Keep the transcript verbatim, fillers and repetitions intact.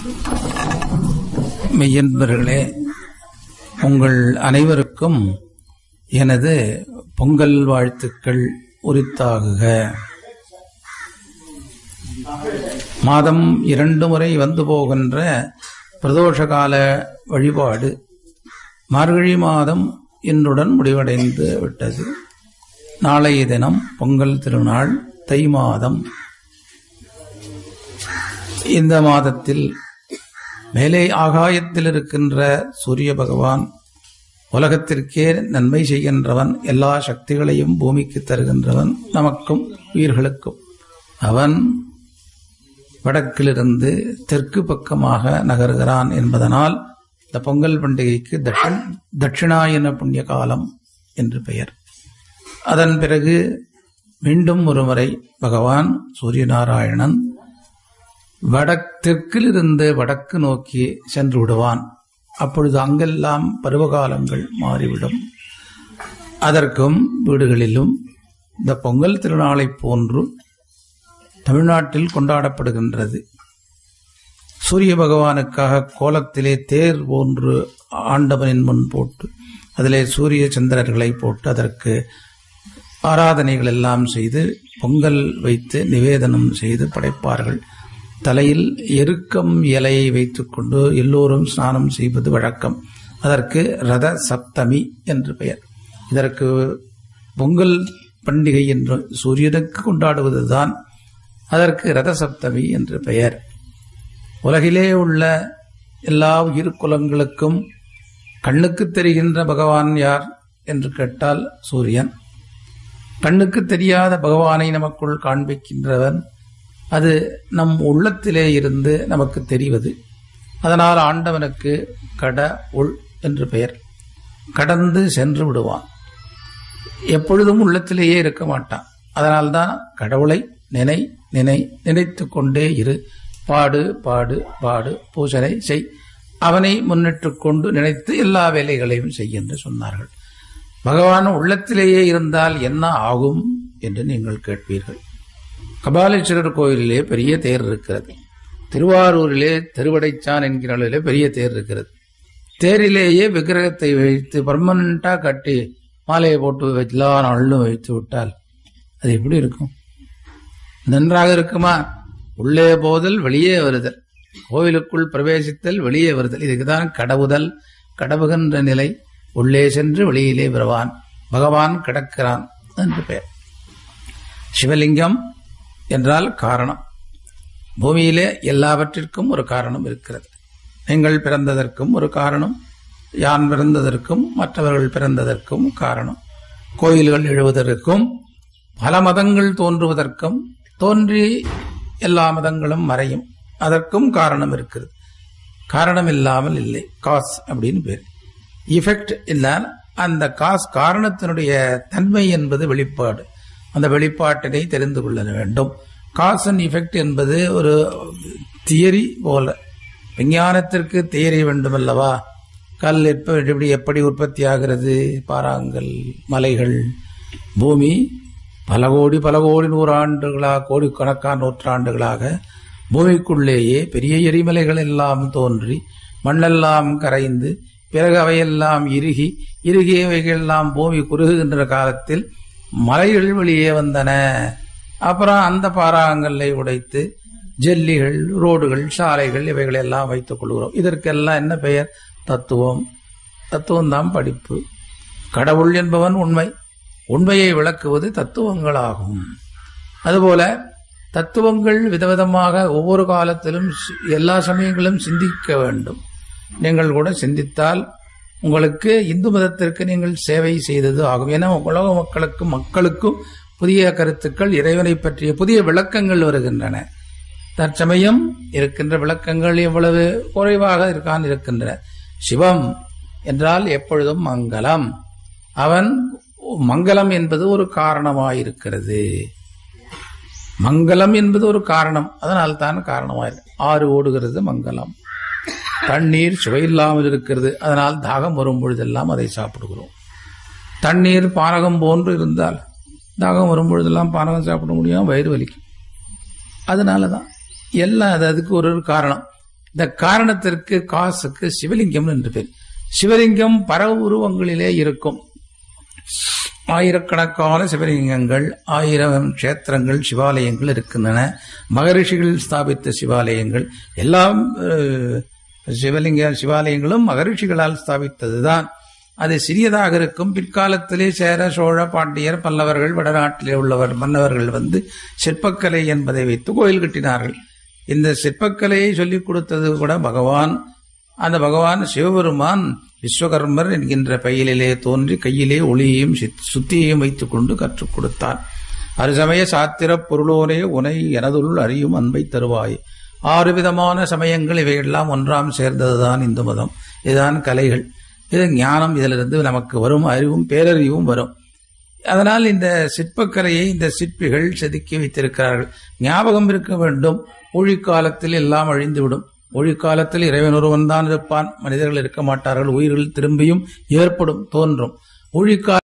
மெய்யன்பர்களே, உங்கள் அனைவருக்கும் எனது பொங்கல் வாழ்த்துக்கள் உரித்தாகுக. மாதம் இரண்டு முறை வந்து போகின்ற பிரதோஷகால வழிபாடு மார்கழி மாதம் இன்றுடன் முடிவடைந்து விட்டது. நாளைய தினம் பொங்கல் திருநாள், தை மாதம். இந்த மாதத்தில் மேலே ஆகாயத்தில் இருக்கின்ற சூரிய பகவான் உலகத்திற்கே நன்மை செய்கின்றவன், எல்லா சக்திகளையும் பூமிக்கு தருகின்றவன், நமக்கும் உயிர்களுக்கும். அவன் வடக்கிலிருந்து தெற்கு பக்கமாக நகர்கிறான் என்பதனால் இந்த பொங்கல் பண்டிகைக்கு தட்சிணாயன புண்ணிய காலம் என்று பெயர். அதன் பிறகு மீண்டும் ஒருமுறை பகவான் சூரிய நாராயணன் வடத்தெற்கிலிருந்து வடக்கு நோக்கி சென்று விடுவான். அப்பொழுது அங்கெல்லாம் பருவகாலங்கள் மாறிவிடும். அதற்கும் வீடுகளிலும் இந்த பொங்கல் திருநாளை போன்று தமிழ்நாட்டில் கொண்டாடப்படுகின்றது. சூரிய பகவானுக்காக கோலத்திலே தேர் போன்று ஆண்டவனின் முன் போட்டு அதிலே சூரிய சந்திரர்களை போட்டு அதற்கு ஆராதனைகள் எல்லாம் செய்து பொங்கல் வைத்து நிவேதனம் செய்து படைப்பார்கள். தலையில் எருக்கம் இலையை வைத்துக் கொண்டு எல்லோரும் ஸ்நானம் செய்வது வழக்கம். அதற்கு ரத சப்தமி என்று பெயர். இதற்கு பொங்கல் பண்டிகை என்று சூரியனுக்கு கொண்டாடுவதுதான் அதற்கு ரத சப்தமி என்று பெயர். உலகிலே உள்ள எல்லா உயிர்குலங்களுக்கும் கண்ணுக்கு தெரிகின்ற பகவான் யார் என்று கேட்டால் சூரியன். கண்ணுக்கு தெரியாத பகவானை நமக்குள் காண்பிக்கின்றவன் அது நம் உள்ளத்திலே இருந்து நமக்கு தெரிவது. அதனால் ஆண்டவனுக்கு கட உள் என்று பெயர். கடந்து சென்று விடுவான், எப்பொழுதும் உள்ளத்திலேயே இருக்க மாட்டான். அதனால்தான் கடவுளை நினை நினை நினைத்து கொண்டே இரு, பாடு பாடு பாடு பூஜனை செய், அவனை முன்னிட்டு கொண்டு நினைத்து எல்லா வேலைகளையும் செய் என்று சொன்னார்கள். பகவான் உள்ளத்திலேயே இருந்தால் என்ன ஆகும் என்று நீங்கள் கேட்பீர்கள். கபாலீஸ்வரர் கோயிலிலே பெரிய தேர் இருக்கிறது. திருவாரூரிலே திருவடைச்சான் என்கிற அளவிலே பெரிய தேர் இருக்கிறது. தேரிலேயே விக்கிரகத்தை வைத்து பர்மனண்டா கட்டி மாலையை போட்டு எல்லா நாளிலும் வைத்து விட்டால் அது எப்படி இருக்கும்? நன்றாக இருக்குமா? உள்ளே போதல் வெளியே வருதல், கோவிலுக்குள் பிரவேசித்தல் வெளியே வருதல், இதுக்குதான் கடவுதல், கடவுகின்ற நிலை. உள்ளே சென்று வெளியிலே வருவான், பகவான் கிடக்கிறான் என்று பெயர். சிவலிங்கம் என்றால் காரணம். பூமியிலே எல்லாவற்றிற்கும் ஒரு காரணம் இருக்கிறது. நீங்கள் பிறந்ததற்கும் ஒரு காரணம், யான் பிறந்ததற்கும் மற்றவர்கள் பிறந்ததற்கும் காரணம். கோயில்கள் எழுவதற்கும் பல மதங்கள் தோன்றுவதற்கும், தோன்றி எல்லா மதங்களும் மறையும், அதற்கும் காரணம் இருக்கிறது. காரணம் இல்லாமல் இல்லை, காஸ் அப்படின்னு பேர். இஃபெக்ட் இல்லால் அந்த காஸ் காரணத்தினுடைய தன்மை என்பது வெளிப்பாடு. அந்த வெளிப்பாட்டினை தெரிந்து கொள்ள வேண்டும். காஸ் அண்ட் இஃபெக்ட் என்பது ஒரு தியரி போல. விஞ்ஞானத்திற்கு தியரி வேண்டும் அல்லவா? கல் எப்படி எப்படி உற்பத்தி ஆகிறது, பாறாங்கல், மலைகள், பூமி பல கோடி பல கோடி நூறாண்டுகளாக, கோடிக்கணக்கான நூற்றாண்டுகளாக பூமிக்குள்ளேயே பெரிய எரிமலைகள் எல்லாம் தோன்றி மண்ணெல்லாம் கரைந்து பிறகு அவையெல்லாம் இறுகி இறுகியவைகளெல்லாம் பூமி குறுகுகின்ற காலத்தில் மலைகள் வெளியே வந்தன. அப்புறம் அந்த பாறாங்கல்லை உடைத்து ஜல்லிகள், ரோடுகள், சாலைகள் இவைகளெல்லாம் வைத்துக் கொள்கிறோம். இதற்கெல்லாம் என்ன பெயர்? தத்துவம். தத்துவம் தான் படிப்பு. கடவுள் என்பவன் உண்மை, உண்மையை விளக்குவது தத்துவங்களாகும். அதுபோல தத்துவங்கள் விதவிதமாக ஒவ்வொரு காலத்திலும் எல்லா சமயங்களும் சிந்திக்க வேண்டும். நீங்கள் கூட சிந்தித்தால் உங்களுக்கு இந்து மதத்திற்கு நீங்கள் சேவை செய்தது ஆகும். ஏன்னா உலக மக்களுக்கும் மக்களுக்கும் புதிய கருத்துக்கள், இறைவனை பற்றிய புதிய விளக்கங்கள் வருகின்றன. தற்சமயம் இருக்கின்ற விளக்கங்கள் எவ்வளவு குறைவாக இருக்கான் இருக்கின்றன. சிவம் என்றால் எப்பொழுதும் மங்களம். அவன் மங்களம் என்பது ஒரு காரணமாயிருக்கிறது. மங்களம் என்பது ஒரு காரணம், அதனால் தான் காரணமாயிருக்கு. ஆறு ஓடுகிறது மங்களம். தண்ணீர் சுவையில்லாமல் இருக்கிறது, அதனால் தாகம் வரும் பொழுதெல்லாம் அதை சாப்பிடுகிறோம். தண்ணீர் பானகம் போன்று இருந்தால் தாகம் வரும் பொழுதெல்லாம் பானகம் சாப்பிட முடியும், வயிறு வலிக்கும். அதனாலதான் எல்லாம் அது அதுக்கு ஒரு காரணம். இந்த காரணத்திற்கு காசுக்கு சிவலிங்கம் என்று பேர். சிவலிங்கம் பல உருவங்களிலே இருக்கும். ஆயிரக்கணக்கான சிவலிங்கங்கள், ஆயிரம் கஷேத்திரங்கள், சிவாலயங்கள் இருக்கின்றன. மகரிஷிகள் ஸ்தாபித்த சிவாலயங்கள் எல்லாம் சிவலிங்க சிவாலயங்களும் மகரிஷிகளால் ஸ்தாபித்ததுதான். அது சிறியதாக இருக்கும். பிற்காலத்திலே சேர, சோழ, பாண்டியர், பல்லவர்கள், வடநாட்டிலே உள்ளவர் மன்னவர்கள் வந்து சிற்பக்கலை என்பதை வைத்து கோயில் கட்டினார்கள். இந்த சிற்பக்கலையை சொல்லிக் கொடுத்தது கூட பகவான். அந்த பகவான் சிவபெருமான் விஸ்வகர்மர் என்கின்ற பையிலே தோன்றி கையிலே ஒளியையும் சுத்தியையும் வைத்துக் கொண்டு கற்றுக் கொடுத்தார். அருசமய சாத்திர பொருளோரே உனை எனதுள் அறியும் அன்பை தருவாய். ஆறு விதமான சமயங்கள் இவையெல்லாம் ஒன்றாம் சேர்ந்ததுதான் இந்து மதம். இதுதான் கலைகள், இது ஞானம். இதிலிருந்து நமக்கு வரும் அறிவும் பேரறிவும் வரும். அதனால் இந்த சிற்பக்கலையை இந்த சிற்பிகள் செதுக்கி வைத்திருக்கிறார்கள். ஞாபகம் இருக்க வேண்டும், ஒழிக்காலத்தில் எல்லாம் அழிந்துவிடும். ஒழிக்காலத்தில் இறைவன் ஒருவன் தான் இருப்பான், மனிதர்கள் இருக்க மாட்டார்கள். உயிர்கள் திரும்பியும் ஏற்படும், தோன்றும். ஒழிக்கால